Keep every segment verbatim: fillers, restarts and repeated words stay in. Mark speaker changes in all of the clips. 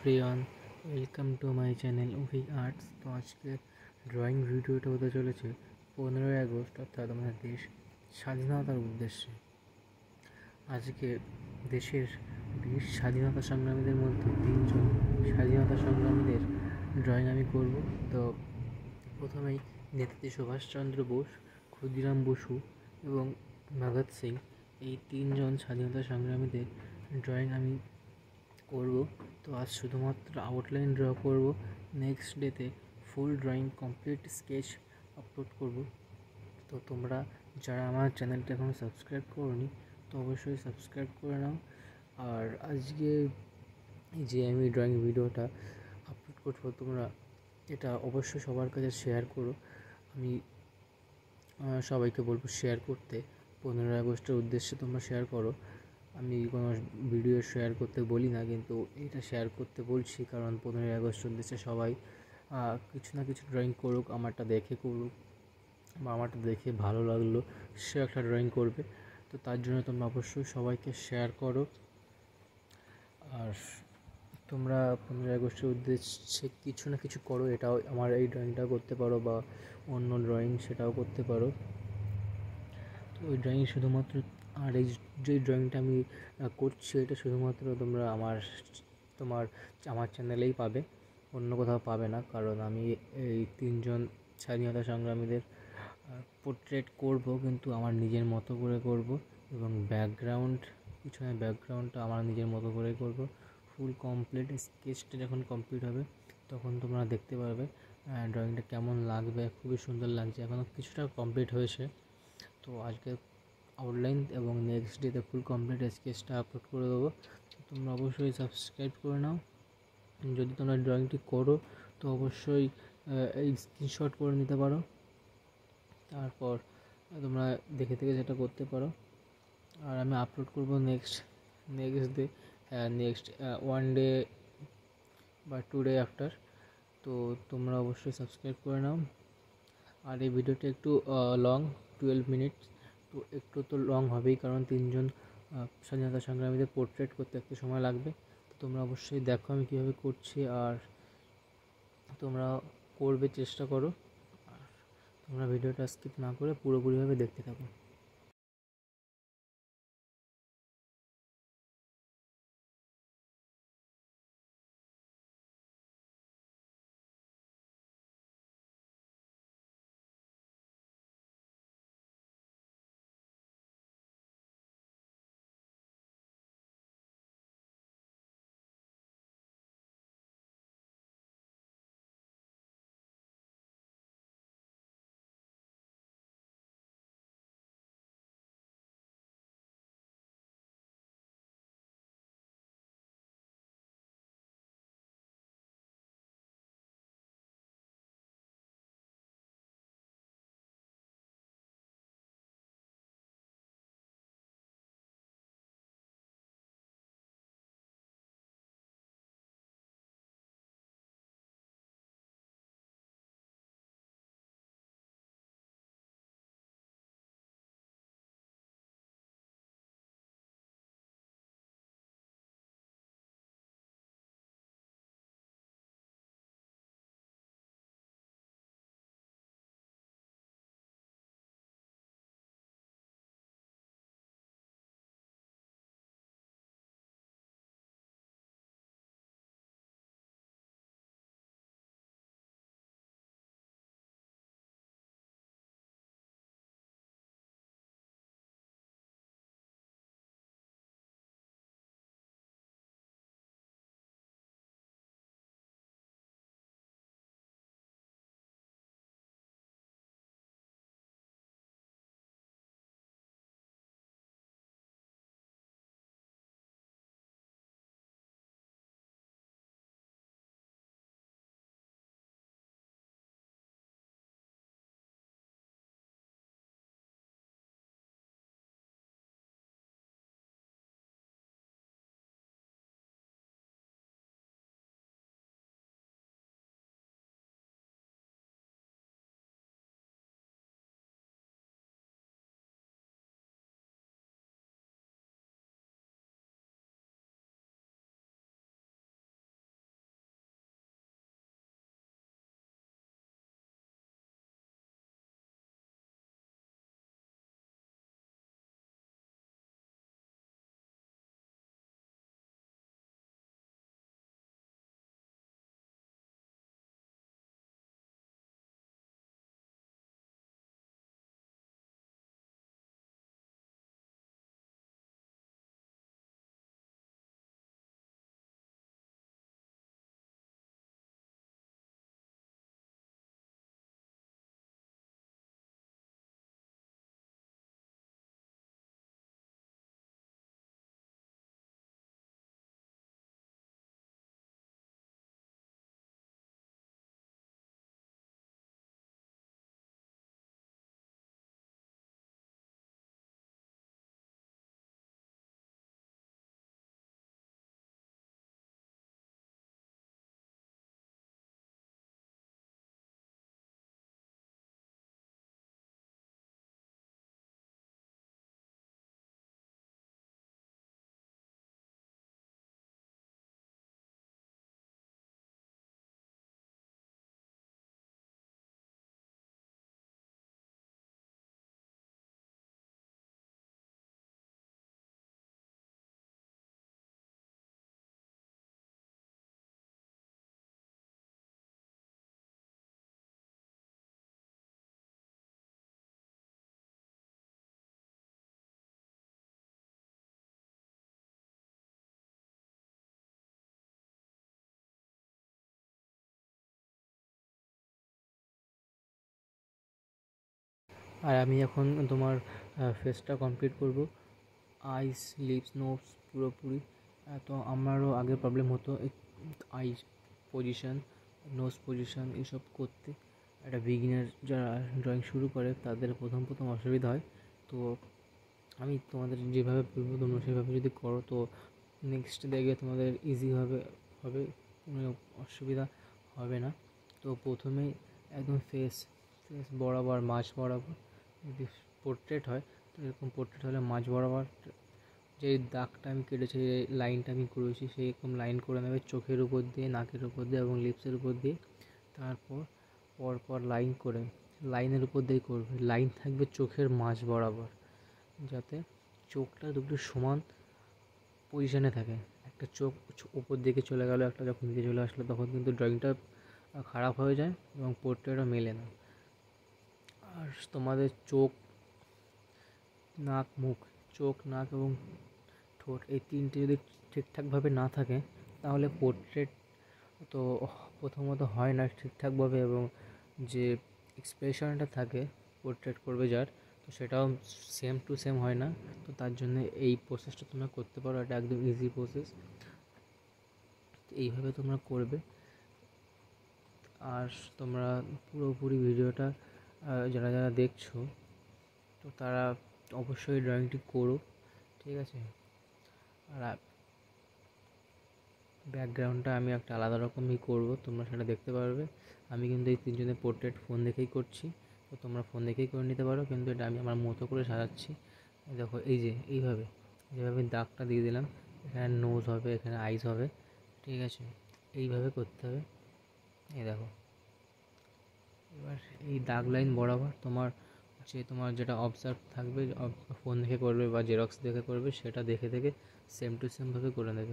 Speaker 1: Everyone, welcome to my channel উভি Arts. তো আজকে ড্রয়িং ভিডিওটা হতে চলেছে পনেরোই আগস্ট, অর্থাৎ আমাদের দেশ স্বাধীনতার উদ্দেশ্যে। আজকে দেশের বীর স্বাধীনতা সংগ্রামীদের মধ্যে তিনজন স্বাধীনতা সংগ্রামীদের ড্রয়িং আমি করব। তো প্রথমেই নেতাজি সুভাষ চন্দ্র বোস, ক্ষুদিরাম বসু এবং ভগৎ সিং, এই তিনজন স্বাধীনতা সংগ্রামীদের ড্রয়িং আমি করব। তো আজ শুধুমাত্র আউটলাইন ড্র করব, নেক্সট ডেতে full drawing complete sketch upload করব। তো তোমরা যারা আমার চ্যানেলটা এখনও সাবস্ক্রাইব করোনি তো অবশ্যই সাবস্ক্রাইব করে নাও। আর আজকে যে আমি ড্রয়িং ভিডিওটা আপলোড করবো, তোমরা এটা অবশ্যই সবার কাছে শেয়ার করো। আমি সবাইকে বলবো শেয়ার করতে। পনেরোই আগস্টের উদ্দেশ্যে তোমরা শেয়ার করো। আমি কোনো ভিডিও শেয়ার করতে বলি না, কিন্তু এটা শেয়ার করতে বলছি কারণ পনেরোই আগস্টের উদ্দেশ্যে সবাই কিছু না কিছু ড্রয়িং করুক, আমারটা দেখে করুক বা আমারটা দেখে ভালো লাগলো সে একটা ড্রয়িং করবে। তো তার জন্য তোমরা অবশ্যই সবাইকে শেয়ার করো। আর তোমরা পনেরোই আগস্টের উদ্দেশ্যে কিছু না কিছু করো, এটাও আমার এই ড্রয়িংটাও করতে পারো বা অন্য ড্রয়িং সেটাও করতে পারো। তো ওই ড্রয়িং শুধুমাত্র, আর এই যে ড্রয়িংটা আমি করছি এটা শুধুমাত্র তোমরা আমার তোমার আমার চ্যানেলেই পাবে, অন্য কোথাও পাবে না। কারণ আমি এই তিনজন স্বাধীনতা সংগ্রামীদের পোর্ট্রেট করব, কিন্তু আমার নিজের মতো করে করব এবং ব্যাকগ্রাউন্ড, পিছনে ব্যাকগ্রাউন্ডটা আমার নিজের মতো করে করব। ফুল কমপ্লিট স্কেচটা যখন কমপ্লিট হবে তখন তোমরা দেখতে পারবে ড্রয়িংটা কেমন লাগবে। খুবই সুন্দর লাগছে, এখনও কিছুটা কমপ্লিট হয়েছে। তো আজকে আউটলাইন এবং নেক্সট ডেতে ফুল কমপ্লিট স্কেচটা আপলোড করে দেবো। তো তোমরা অবশ্যই সাবস্ক্রাইব করে নাও। যদি তোমরা ড্রয়িংটি করো তো অবশ্যই এই স্ক্রিনশট করে নিতে পারো, তারপর তোমরা দেখে দেখে সেটা করতে পারো। আর আমি আপলোড করব next next day next one day বা টু ডে আফটার। তো তোমরা অবশ্যই সাবস্ক্রাইব করে নাও। আর এই ভিডিওটা একটু লং, টুয়েলভ মিনিটস। তো একটু তো লং হবেই, কারণ তিনজন স্বাধীনতা সংগ্রামীদের পোর্ট্রেট করতে একটু সময় লাগবে। তো তোমরা অবশ্যই দেখো আমি কীভাবে করছি, আর তোমরা করবে, চেষ্টা করো। আর তোমরা ভিডিওটা স্কিপ না করে পুরোপুরিভাবে দেখতে থাকো। আর আমি এখন তোমার ফেসটা কমপ্লিট করব, আইস, লিপস, নোজ পুরোপুরি। তো আমারও আগে প্রবলেম হতো আইস পজিশন, নোজ পজিশন এসব করতে। একটা বিগিনার যারা ড্রয়িং শুরু করে তাদের প্রথম প্রথম অসুবিধা হয়। তো আমি তোমাদের যেভাবে বলবো তোমরা সেভাবে যদি করো তো নেক্সট দেখবে তোমাদের ইজিভাবে হবে, কোনো অসুবিধা হবে না। তো প্রথমেই একদম ফেস ফেস বরাবর মাঝ বরাবর যদি পোর্ট্রেট হয় তো এরকম পোর্ট্রেট হলে মাঝ বরাবর যে দাগটা আমি কেটেছি, যে লাইনটা আমি করেছি সেই রকম লাইন করে নেবে চোখের উপর দিয়ে, নাকের উপর দিয়ে এবং লিপসের উপর দিয়ে। তারপর পরপর লাইন করে লাইনের উপর দিয়ে করবে, লাইন থাকবে চোখের মাঝ বরাবর, যাতে চোখটা দুটো সমান পজিশানে থাকে। একটা চোখ উপর দিকে চলে গেল, একটা যখন নিচে চলে আসলো তখন কিন্তু ড্রয়িংটা খারাপ হয়ে যায় এবং পোর্ট্রেটও মেলে না। আর তোমাদের চোখ, নাক, মুখ, চোখ, নাক এবং ঠোঁট এই তিনটে যদি ঠিকঠাকভাবে না থাকে তাহলে পোর্ট্রেট তো প্রথমত হয় না ঠিকঠাকভাবে, এবং যে এক্সপ্রেশনটা থাকে পোর্ট্রেট করবে যার, তো সেটাও সেম টু সেম হয় না। তো তার জন্য এই প্রসেসটা তোমরা করতে পারো, এটা একদম ইজি প্রসেস, এইভাবে তোমরা করবে। আর তোমরা পুরোপুরি ভিডিওটা যারা যারা দেখছো তো তারা অবশ্যই ড্রয়িংটি করো, ঠিক আছে। আর ব্যাকগ্রাউন্ডটা আমি একটা আলাদা রকমই করব, তোমরা সেটা দেখতে পারবে। আমি কিন্তু এই তিনজনের পোর্ট্রেট ফোন দেখেই করছি, তো তোমরা ফোন দেখেই করে নিতে পারো, কিন্তু এটা আমি আমার মতো করে সাজাচ্ছি। দেখো এই যে এইভাবে যেভাবে দাগটা দিয়ে দিলাম, এখানে নোজ হবে, এখানে আইস হবে, ঠিক আছে, এইভাবে করতে হবে। এই দেখো এবার এই দাগ লাইন বরাবর তোমার যে তোমার যেটা অবজার্ভ থাকবে, ফোন দেখে করবে বা জেরক্স দেখে করবে, সেটা দেখে দেখে সেম টু সেমভাবে করে নেবে।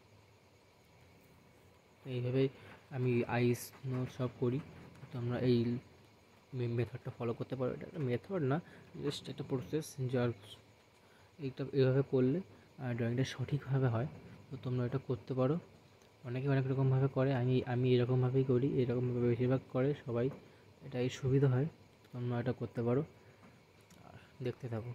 Speaker 1: এইভাবেই আমি আইস নোট সব করি। তোমরা এই মেথডটা ফলো করতে পারো, এটা একটা মেথড না, জাস্ট একটা প্রসেস, যার এইটা এভাবে করলে ড্রয়িংটা সঠিকভাবে হয়। তো তোমরা এটা করতে পারো। অনেকে অনেক রকমভাবে করে, আমি আমি এরকমভাবেই করি, এরকমভাবে বেশিরভাগ করে সবাই, এটাই সুবিধা হয়। তোমরা এটা করতে পারো, আর দেখতে থাকো।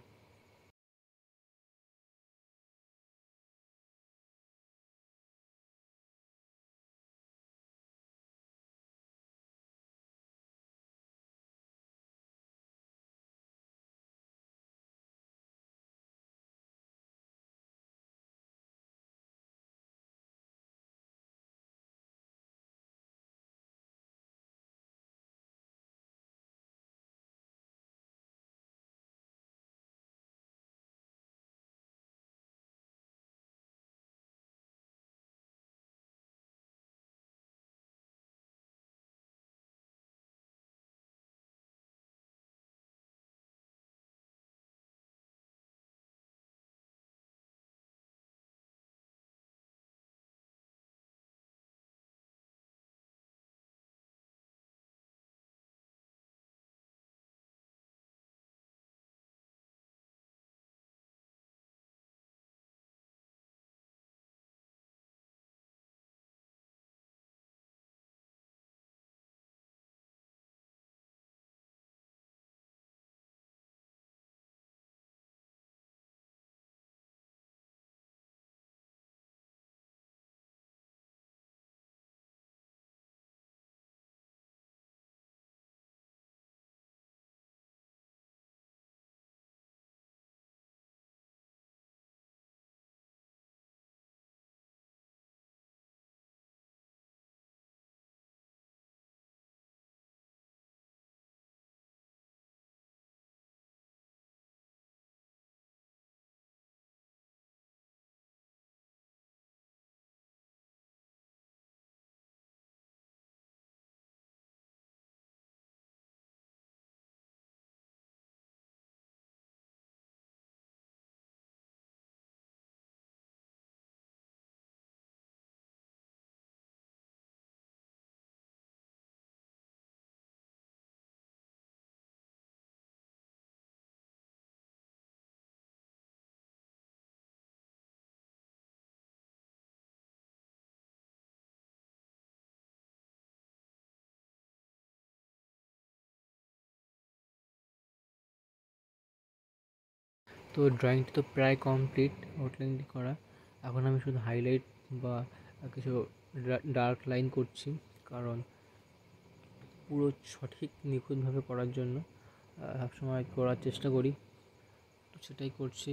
Speaker 1: তো ড্রয়িংটি তো প্রায় কমপ্লিট, আউটলাইনটি করা। এখন আমি শুধু হাইলাইট বা কিছু ডার্ক লাইন করছি, কারণ পুরো সঠিক নিখুঁতভাবে করার জন্য সবসময় করার চেষ্টা করি, তো সেটাই করছি।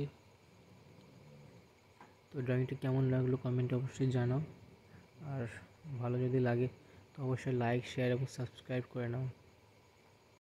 Speaker 1: তো ড্রয়িংটা কেমন লাগলো কমেন্টে অবশ্যই জানাও, আর ভালো যদি লাগে তো অবশ্যই লাইক, শেয়ার এবং সাবস্ক্রাইব করে নাও।